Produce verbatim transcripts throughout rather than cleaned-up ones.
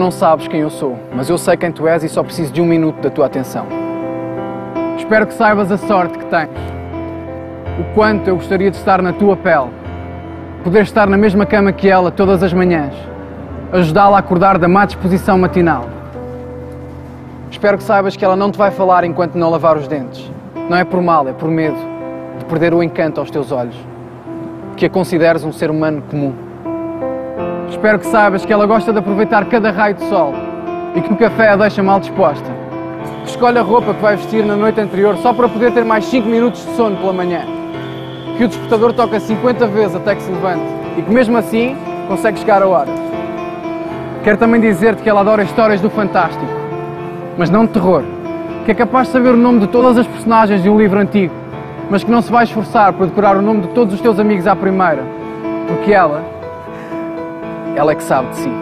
não sabes quem eu sou, mas eu sei quem tu és e só preciso de um minuto da tua atenção. Espero que saibas a sorte que tens. O quanto eu gostaria de estar na tua pele. Poder estar na mesma cama que ela todas as manhãs. Ajudá-la a acordar da má disposição matinal. Espero que saibas que ela não te vai falar enquanto não lavar os dentes. Não é por mal, é por medo de perder o encanto aos teus olhos. Que a consideres um ser humano comum. Espero que saibas que ela gosta de aproveitar cada raio de sol e que o café a deixa mal disposta. Que escolhe a roupa que vai vestir na noite anterior só para poder ter mais cinco minutos de sono pela manhã. Que o despertador toca cinquenta vezes até que se levante e que mesmo assim consegue chegar a horas. Quero também dizer-te que ela adora histórias do fantástico, mas não de terror. Que é capaz de saber o nome de todas as personagens de um livro antigo, mas que não se vai esforçar para decorar o nome de todos os teus amigos à primeira. Porque ela, ela é que sabe de si.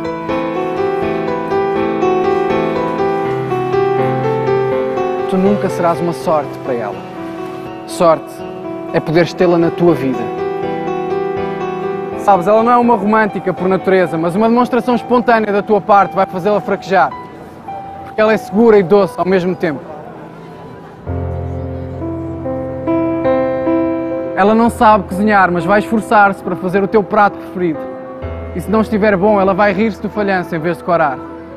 Tu nunca serás uma sorte para ela. Sorte é poderes tê-la na tua vida. Sabes, ela não é uma romântica por natureza, mas uma demonstração espontânea da tua parte vai fazê-la fraquejar. Porque ela é segura e doce ao mesmo tempo. Ela não sabe cozinhar, mas vai esforçar-se para fazer o teu prato preferido. E se não estiver bom, ela vai rir-se do falhanço em vez de corar.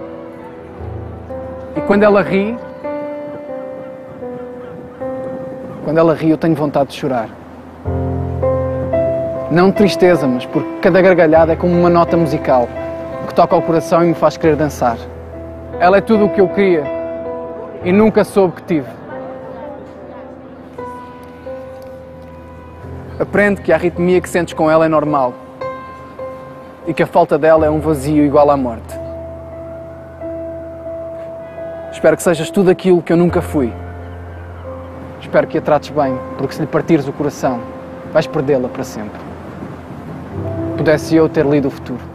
E quando ela ri, quando ela ri, eu tenho vontade de chorar. Não de tristeza, mas porque cada gargalhada é como uma nota musical que toca ao coração e me faz querer dançar. Ela é tudo o que eu queria e nunca soube que tive. Aprende que a arritmia que sentes com ela é normal e que a falta dela é um vazio igual à morte. Espero que sejas tudo aquilo que eu nunca fui. Espero que a trates bem, porque se lhe partires o coração, vais perdê-la para sempre. Pudesse eu ter lido o futuro.